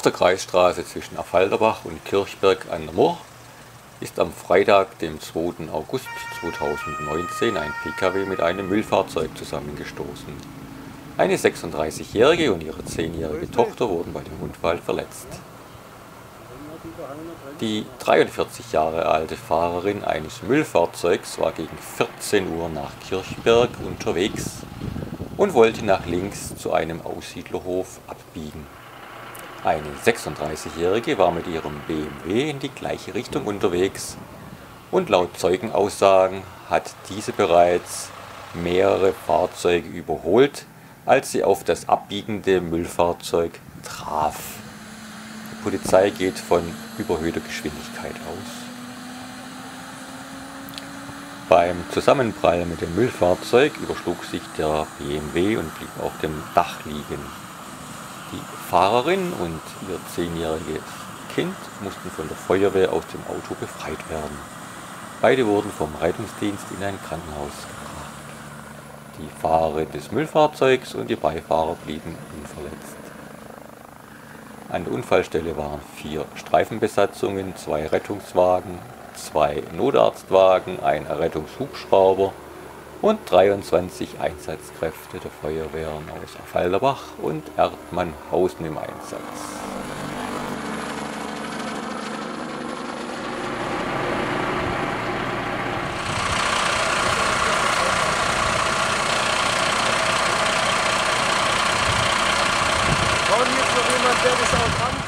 Auf der Kreisstraße zwischen Affalterbach und Kirchberg an der Murch ist am Freitag, dem 2. August 2019, ein Pkw mit einem Müllfahrzeug zusammengestoßen. Eine 36-jährige und ihre 10-jährige Tochter wurden bei dem Unfall verletzt. Die 43 Jahre alte Fahrerin eines Müllfahrzeugs war gegen 14 Uhr nach Kirchberg unterwegs und wollte nach links zu einem Aussiedlerhof abbiegen. Eine 36-jährige war mit ihrem BMW in die gleiche Richtung unterwegs und laut Zeugenaussagen hat diese bereits mehrere Fahrzeuge überholt, als sie auf das abbiegende Müllfahrzeug traf. Die Polizei geht von überhöhter Geschwindigkeit aus. Beim Zusammenprall mit dem Müllfahrzeug überschlug sich der BMW und blieb auf dem Dach liegen. Die Fahrerin und ihr 10-jähriges Kind mussten von der Feuerwehr aus dem Auto befreit werden. Beide wurden vom Rettungsdienst in ein Krankenhaus gebracht. Die Fahrerin des Müllfahrzeugs und die Beifahrer blieben unverletzt. An der Unfallstelle waren 4 Streifenbesatzungen, 2 Rettungswagen, 2 Notarztwagen, ein Rettungshubschrauber und 23 Einsatzkräfte der Feuerwehren aus Affalterbach und Erdmannhausen im Einsatz. Brauchen jetzt noch jemand, der das auch kann?